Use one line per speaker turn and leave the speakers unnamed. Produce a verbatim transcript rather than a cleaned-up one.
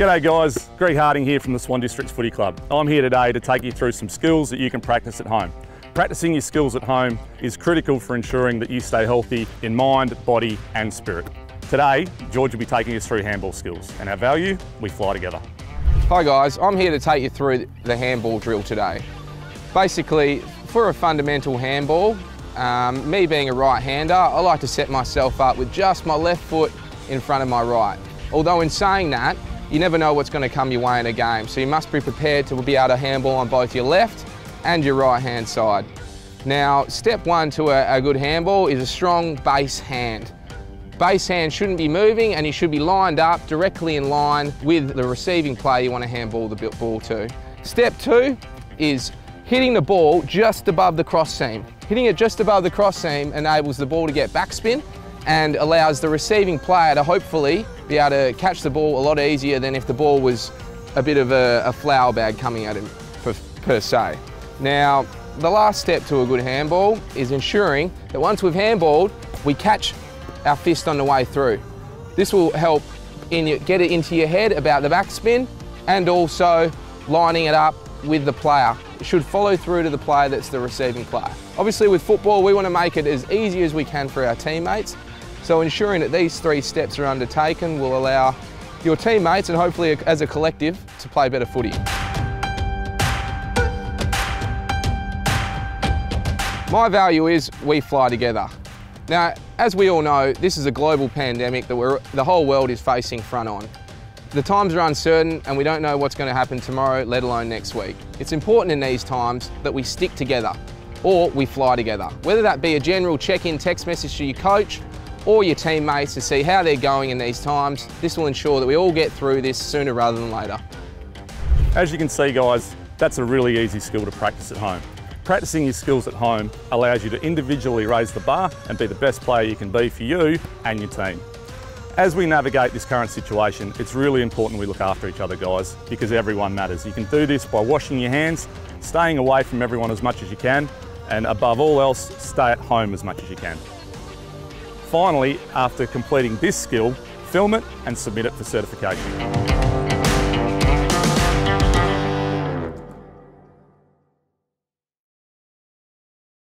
G'day guys, Greg Harding here from the Swan Districts Footy Club. I'm here today to take you through some skills that you can practice at home. Practicing your skills at home is critical for ensuring that you stay healthy in mind, body and spirit. Today, George will be taking us through handball skills and our value, we fly together.
Hi guys, I'm here to take you through the handball drill today. Basically, for a fundamental handball, um, me being a right-hander, I like to set myself up with just my left foot in front of my right. Although in saying that, you never know what's going to come your way in a game, so you must be prepared to be able to handball on both your left and your right hand side. Now, step one to a, a good handball is a strong base hand. Base hand shouldn't be moving and you should be lined up directly in line with the receiving player you want to handball the ball to. Step two is hitting the ball just above the cross seam. Hitting it just above the cross seam enables the ball to get backspin and allows the receiving player to hopefully be able to catch the ball a lot easier than if the ball was a bit of a, a flour bag coming at him per, per se. Now, the last step to a good handball is ensuring that once we've handballed, we catch our fist on the way through. This will help in your, get it into your head about the backspin and also lining it up with the player. It should follow through to the player that's the receiving player. Obviously with football, we want to make it as easy as we can for our teammates. So ensuring that these three steps are undertaken will allow your teammates and hopefully as a collective to play better footy. My value is we fly together. Now, as we all know, this is a global pandemic that we're, the whole world is facing front on. The times are uncertain and we don't know what's going to happen tomorrow, let alone next week. It's important in these times that we stick together or we fly together. Whether that be a general check-in text message to your coach or your teammates to see how they're going in these times, this will ensure that we all get through this sooner rather than later.
As you can see guys, that's a really easy skill to practice at home. Practicing your skills at home allows you to individually raise the bar and be the best player you can be for you and your team. As we navigate this current situation, it's really important we look after each other guys, because everyone matters. You can do this by washing your hands, staying away from everyone as much as you can, and above all else, stay at home as much as you can. Finally, after completing this skill, film it and submit it for certification.